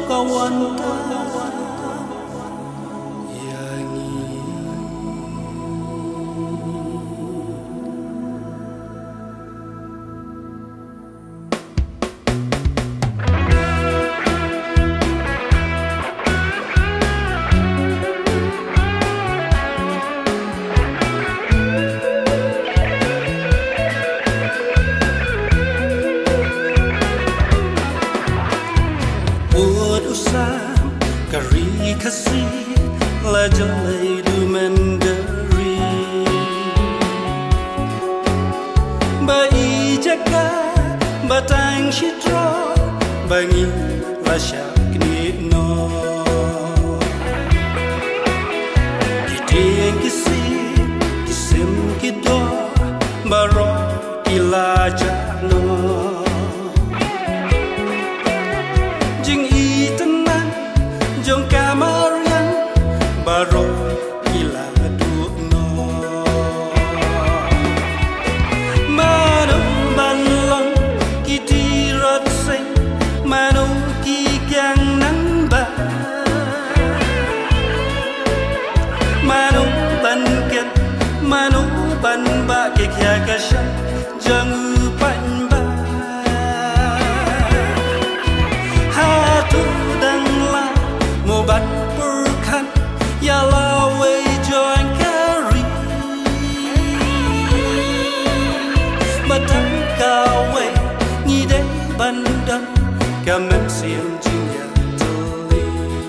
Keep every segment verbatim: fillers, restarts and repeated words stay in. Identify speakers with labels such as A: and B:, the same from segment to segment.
A: kawanta Kari kasih lajalai du menderi Bai jaka batang shitra bangi rasya kini no Kiteng kisih kisim kido baro ilaja no Jing itenang jong kamarian baro ila dukno mano banlong kitirat sing mano kigang namba mano banket mano banba ke kya kasha jang panba hatu dangla mobat perkan ya lawe join kari batang kawe ngide bandang kamen siam jingya toli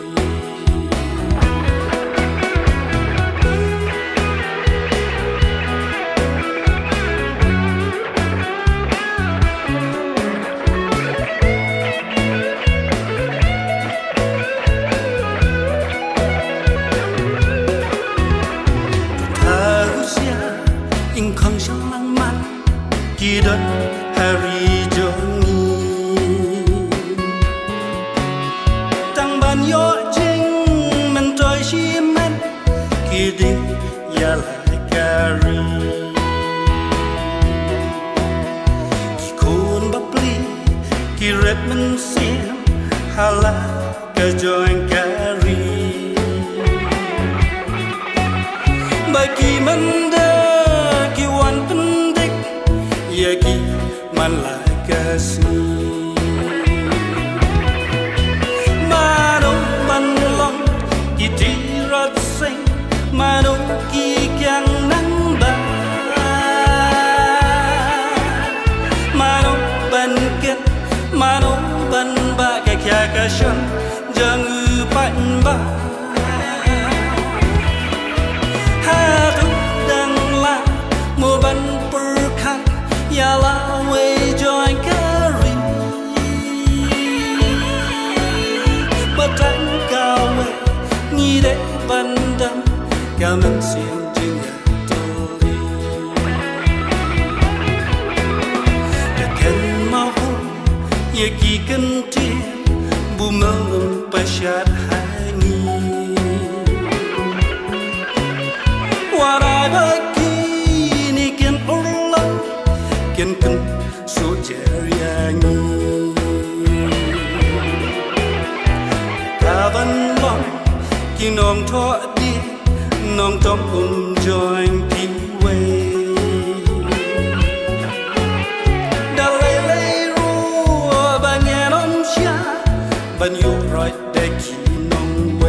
A: Ingkang siang man kidan hari jongi tang ban yo jing mentoy shiman kidi ya kari kikun bapli kiret mensim hala kejoin kari bagi menda yaki man lakasni mano manlong kitirat sing mano kikyang nangba mano banket mano banba kakya kashan jang upanba hatu dangla mo ban perkan ya lawe join kari batang kawe ngide bandang kamen siam jingga toli Dakan mahu yaki kentir bumeng pasyat hangi warai bagi nikin ulang ken ken so jeriangi kaban long kinong tho di nong tom um join ki we dalele ru banyan om sha ban yo right de ki nong